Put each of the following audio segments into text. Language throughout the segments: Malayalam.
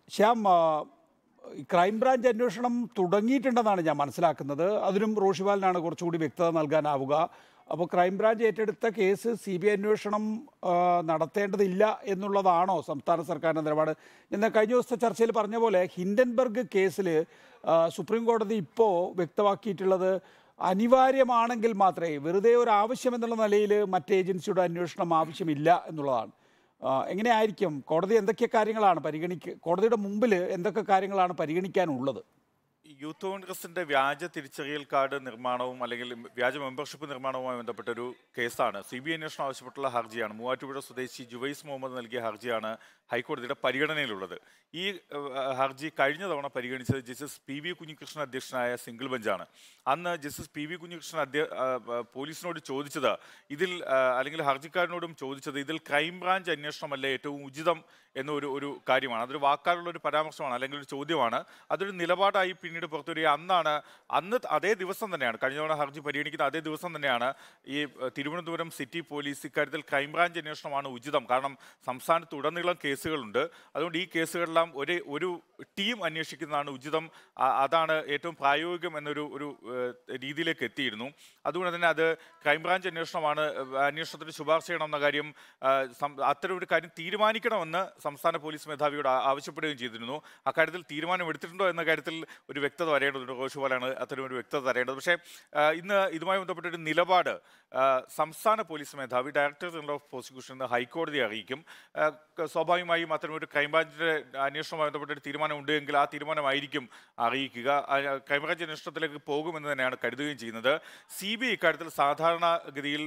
ശ്യാം, ക്രൈംബ്രാഞ്ച് അന്വേഷണം തുടങ്ങിയിട്ടുണ്ടെന്നാണ് ഞാൻ മനസ്സിലാക്കുന്നത്. അതിനും റോഷിപാലിനാണ് കുറച്ചുകൂടി വ്യക്തത നൽകാനാവുക. അപ്പോൾ ക്രൈംബ്രാഞ്ച് ഏറ്റെടുത്ത കേസ് CBI അന്വേഷണം നടത്തേണ്ടതില്ല എന്നുള്ളതാണോ സംസ്ഥാന സർക്കാരിൻ്റെ നിലപാട്? എന്നാൽ കഴിഞ്ഞ ദിവസത്തെ ചർച്ചയിൽ പറഞ്ഞ പോലെ ഹിൻഡൻബർഗ് കേസിൽ സുപ്രീം കോടതി ഇപ്പോൾ വ്യക്തമാക്കിയിട്ടുള്ളത് അനിവാര്യമാണെങ്കിൽ മാത്രമേ, വെറുതെ ഒരു ആവശ്യം എന്നുള്ള നിലയിൽ മറ്റ് ഏജൻസിയുടെ അന്വേഷണം ആവശ്യമില്ല എന്നുള്ളതാണ്. എങ്ങനെയായിരിക്കും കോടതി എന്തൊക്കെ കാര്യങ്ങളാണ് കോടതിയുടെ മുമ്പിൽ എന്തൊക്കെ കാര്യങ്ങളാണ് പരിഗണിക്കാനുള്ളത്? യൂത്ത് കോൺഗ്രസിന്റെ വ്യാജ തിരിച്ചറിയൽ കാർഡ് നിർമ്മാണവും അല്ലെങ്കിൽ വ്യാജ മെമ്പർഷിപ്പ് നിർമ്മാണവുമായി ബന്ധപ്പെട്ടൊരു കേസാണ്. CBI അന്വേഷണം ആവശ്യപ്പെട്ടുള്ള ഹർജിയാണ്. മൂവാറ്റുപുഴ സ്വദേശി ജുവൈസ് മുഹമ്മദ് നൽകിയ ഹർജിയാണ് ഹൈക്കോടതിയുടെ പരിഗണനയിലുള്ളത്. ഈ ഹർജി കഴിഞ്ഞ തവണ പരിഗണിച്ചത് ജസ്റ്റിസ് PV കുഞ്ഞികൃഷ്ണൻ അധ്യക്ഷനായ സിംഗിൾ ബെഞ്ചാണ്. അന്ന് ജസ്റ്റിസ് PV കുഞ്ഞികൃഷ്ണൻ പോലീസിനോട് ചോദിച്ചത് അല്ലെങ്കിൽ ഹർജിക്കാരനോടും ചോദിച്ചത് ഇതിൽ ക്രൈംബ്രാഞ്ച് അന്വേഷണമല്ലേ ഏറ്റവും ഉചിതം എന്നൊരു കാര്യമാണ്. അതൊരു വാക്കാലുള്ള ഒരു പരാമർശമാണ്, അല്ലെങ്കിൽ ഒരു ചോദ്യമാണ്. അതൊരു നിലപാടായി പിന്നീട് പുറത്തുവരിക. അന്ന് അതേ ദിവസം തന്നെയാണ്, കഴിഞ്ഞ തവണ ഹർജി പരിഗണിക്കുന്ന അതേ ദിവസം തന്നെയാണ് ഈ തിരുവനന്തപുരം സിറ്റി പോലീസ് ഇക്കാര്യത്തിൽ ക്രൈംബ്രാഞ്ച് അന്വേഷണമാണ് ഉചിതം, കാരണം സംസ്ഥാനത്തുടനീളം കേസുകളുണ്ട്, അതുകൊണ്ട് ഈ കേസുകളെല്ലാം ഒരു ടീം അന്വേഷിക്കുന്നതാണ് ഉചിതം, അതാണ് ഏറ്റവും പ്രായോഗികം എന്നൊരു രീതിയിലേക്ക് എത്തിയിരുന്നു. അതുകൊണ്ട് തന്നെ അത് ക്രൈംബ്രാഞ്ച് അന്വേഷണത്തിന് ശുപാർശ ചെയ്യണമെന്ന കാര്യം, അത്തരം ഒരു കാര്യം തീരുമാനിക്കണമെന്ന് സംസ്ഥാന പോലീസ് മേധാവിയോട് ആവശ്യപ്പെടുകയും ചെയ്തിരുന്നു. അക്കാര്യത്തിൽ തീരുമാനമെടുത്തിട്ടുണ്ടോ എന്ന കാര്യത്തിൽ ഒരു വ്യക്തത വരേണ്ടതുണ്ട്. റോഷിപാലാണ് അത്തരം ഒരു വ്യക്തത തരേണ്ടത്. പക്ഷേ ഇന്ന് ഇതുമായി ബന്ധപ്പെട്ടൊരു നിലപാട് സംസ്ഥാന പോലീസ് മേധാവി ഡയറക്ടർ ജനറൽ ഓഫ് പ്രോസിക്യൂഷൻ ഇന്ന് ഹൈക്കോടതിയെ അറിയിക്കും. സ്വാഭാവികമായും അത്തരമൊരു ക്രൈംബ്രാഞ്ചിന്റെ അന്വേഷണവുമായി ബന്ധപ്പെട്ടൊരു തീരുമാനം ഉണ്ടെങ്കിൽ ആ തീരുമാനമായിരിക്കും അറിയിക്കുക. ക്രൈംബ്രാഞ്ച് അന്വേഷണത്തിലേക്ക് പോകുമെന്ന് തന്നെയാണ് കരുതുകയും ചെയ്യുന്നത്. CBI ഇക്കാര്യത്തിൽ സാധാരണഗതിയിൽ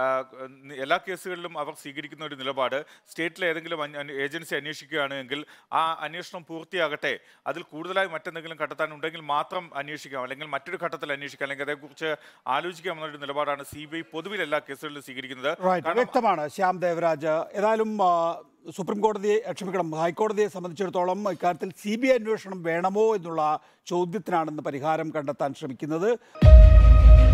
എല്ലാ കേസുകളിലും അവർ സ്വീകരിക്കുന്ന ഒരു നിലപാട്, സ്റ്റേറ്റിലെ ഏതെങ്കിലും ഏജൻസി അന്വേഷിക്കുകയാണെങ്കിൽ ആ അന്വേഷണം പൂർത്തിയാകട്ടെ, അതിൽ കൂടുതലായി മറ്റെന്തെങ്കിലും കണ്ടെത്താനുണ്ടെങ്കിൽ മാത്രം അന്വേഷിക്കാം, അല്ലെങ്കിൽ മറ്റൊരു ഘട്ടത്തിൽ അന്വേഷിക്കാം, അല്ലെങ്കിൽ അതേക്കുറിച്ച് ആലോചിക്കാം എന്നൊരു നിലപാടാണ് CBI പൊതുവിൽ എല്ലാ കേസുകളിലും സ്വീകരിക്കുന്നത്. വ്യക്തമാണ് ശ്യാം ദേവരാജ്. ഏതായാലും ഹൈക്കോടതിയെ സംബന്ധിച്ചിടത്തോളം ഇക്കാര്യത്തിൽ CBI അന്വേഷണം വേണമോ എന്നുള്ള ചോദ്യത്തിനാണെന്ന് പരിഹാരം കണ്ടെത്താൻ ശ്രമിക്കുന്നത്.